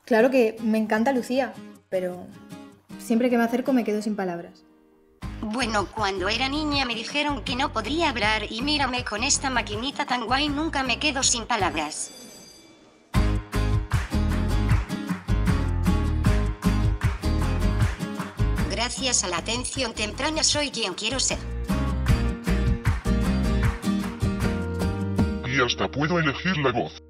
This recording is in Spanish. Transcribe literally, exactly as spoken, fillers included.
Claro que me encanta Lucía, pero siempre que me acerco me quedo sin palabras. Bueno, cuando era niña me dijeron que no podría hablar y mírame con esta maquinita tan guay, nunca me quedo sin palabras. Gracias a la atención temprana soy quien quiero ser. Y hasta puedo elegir la voz.